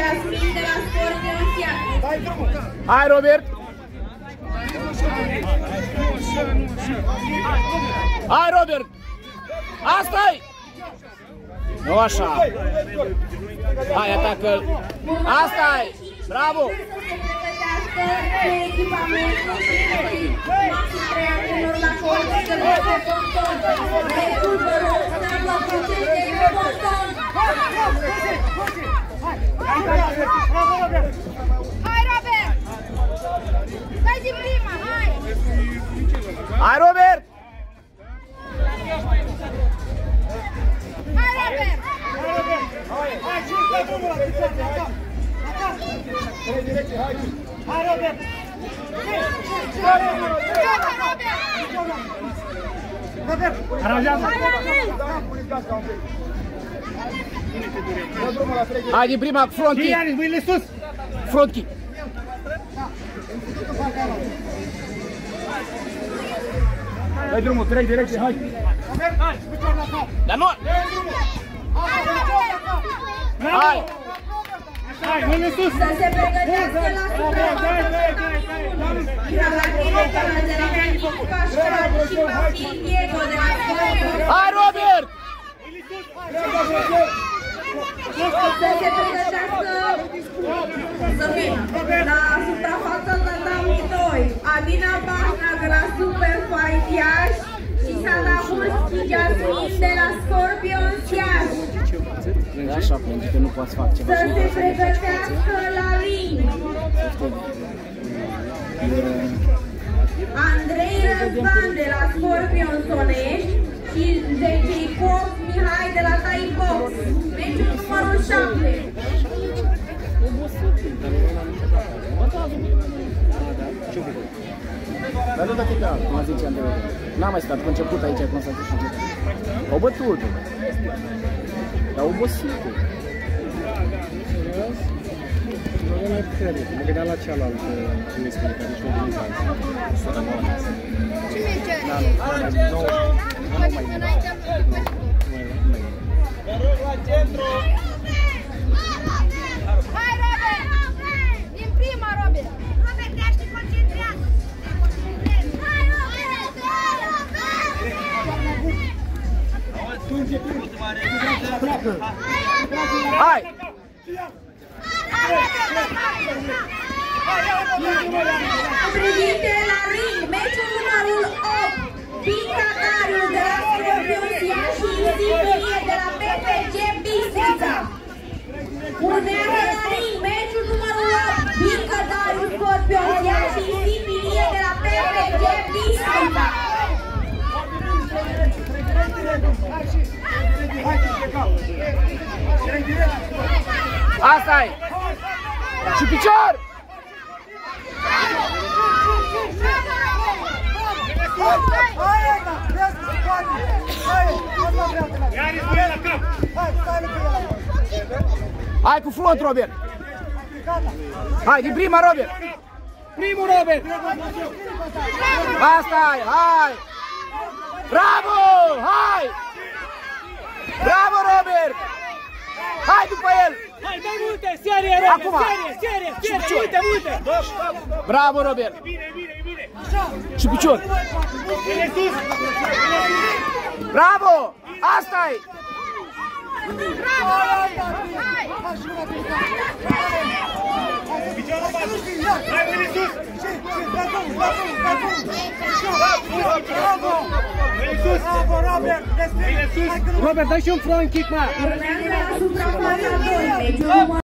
Jasmin de la Scorpion Theatre. Hai, Robert! Hai, Robert! Asta-i! Nu așa! Hai, atacă-l! Asta-i! Bravo! Hai, Robert! Dai din prima, hai! Hai, Robert! Hai, Robert! Hai, Robert! Aranjează! Hai din prima, front kick! Ianis, mâinile sus! Front kick! Dai drumul, trec direcție, hai! Dar nu! Hai! Hai, mâinile sus! Să se pregătească la suprafață. La directora de la Cașcaru și va fi Diego de la Scorpion. Hai, Robert! Să se pregătească să vină. La suprafață tătami 2. Adina Bahna de la Super Fight Iași și Sana Hulski Jasmin de la Scorpion Iași. Așa, pentru că nu poți face ceva. Să se pregătească la ring. Andrei Răzvan de la Scorpion Sonești și Jacobov Mihai de la Thai Box. Meciul numărul 7. Dar nu dacă e ca, cum a zice Andrei. N-am mai stat, cu început aici, cum s-a zis și început. Au bătut. Dar obosit. Mă gândeam la cealaltă, cum îi spune, care nici nu vine alții. Ce meci are? Hai, Robert! Din prima, Robert! Robert, te-aști concentrat! Hai, Robert! Hai! Privite la ring, meciul numărul 8. Pinca Darius de la Scorpion Iași și Insipilie de la PPG Bistrița. Urmează la ring, meciul numărul 8. Pinca Darius, Scorpion Iași și Insipilie de la PPG Bistrița. Asta-i! Și picior! Hai cu front, Robert! Hai, din prima, Robert! Primul, Robert! Asta-i! Hai! Bravo! Hai! Bravo, Robert! Hai după el! Hai, mai multe, serie, Robert, Acum. serie, uite, uite! Bravo, Robert! Bine! Și picior! Bravo! Asta-i! Bravo! Hai! Piciorul patru! Hai, mâine sus! Mâine sus! Bravo, Robert! Mâine sus! Robert, dai și un front kick, mă! Urmează la suprafața 2, meciul numărul